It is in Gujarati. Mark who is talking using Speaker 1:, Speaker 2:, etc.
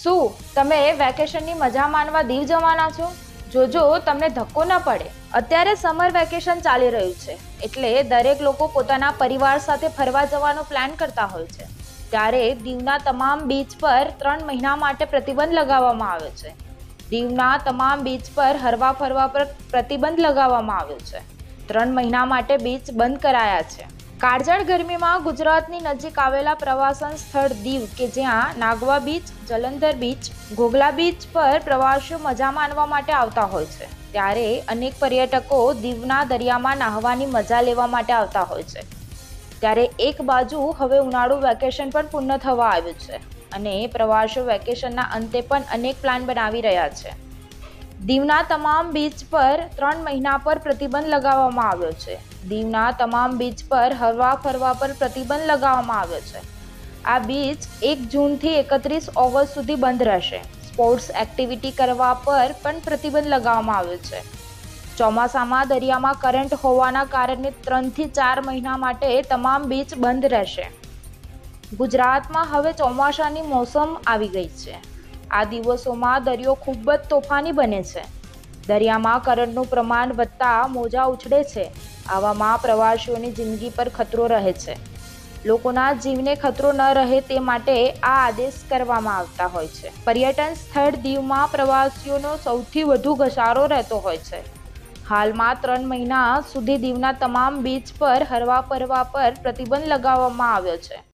Speaker 1: શું તમે વેકેશનની મજા માણવા દીવ જવાના છો? જોજો તમને ધક્કો ન પડે. અત્યારે સમર વેકેશન ચાલી રહ્યું છે, એટલે દરેક લોકો પોતાના પરિવાર સાથે ફરવા જવાનો પ્લાન કરતા હોય છે. ત્યારે દીવના તમામ બીચ પર 3 મહિના માટે પ્રતિબંધ લગાવવામાં આવ્યો છે. દીવના તમામ બીચ પર હરવા ફરવા પર પ્રતિબંધ લગાવવામાં આવ્યો છે. 3 મહિના માટે બીચ બંધ કરાયા છે. કાળઝાળ ગરમીમાં ગુજરાતની નજીક આવેલા પ્રવાસન સ્થળ દીવ કે જ્યાં Nagoa beach, Jalandhar beach, Ghoghla beach પર પ્રવાસીઓ મજા માણવા માટે આવતા હોય છે, ત્યારે અનેક પર્યટકો દીવના દરિયામાં નાહવાની મજા લેવા માટે આવતા હોય છે. ત્યારે એક બાજુ હવે ઉનાળુ વેકેશન પણ પૂર્ણ થવા આવ્યું છે અને પ્રવાસીઓ વેકેશનના અંતે પણ અનેક પ્લાન બનાવી રહ્યા છે. દીવના તમામ બીચ પર 3 મહિના પર પ્રતિબંધ લગાવવામાં આવ્યો છે. દીવના તમામ બીચ પર હરવા ફરવા પર પ્રતિબંધ લગાવવામાં આવ્યો છે. આ બીચ 1 જૂનથી 31 ઓગસ્ટ સુધી બંધ રહેશે. સ્પોર્ટ્સ એક્ટિવિટી કરવા પર પણ પ્રતિબંધ લગાવવામાં આવ્યો છે. ચોમાસામાં દરિયામાં કરંટ હોવાના કારણે 3 થી 4 મહિના માટે તમામ બીચ બંધ રહેશે. ગુજરાતમાં હવે ચોમાસાની મોસમ આવી ગઈ છે. આ દિવસોમાં દરિયો ખૂબ જ તોફાની બને છે. દરિયામાં કરંટનું પ્રમાણ વધતા મોજા ઉછળે છે. આવામાં પ્રવાસીઓની જિંદગી પર ખતરો રહે છે. લોકોના જીવને ખતરો ન રહે તે માટે આ આદેશ કરવામાં આવતા હોય છે. પર્યટન સ્થળ દીવમાં પ્રવાસીઓનો સૌથી વધુ ઘસારો રહેતો હોય છે. હાલમાં 3 મહિના સુધી દીવના તમામ બીચ પર હરવા ફરવા પર પ્રતિબંધ લગાવવામાં આવ્યો છે.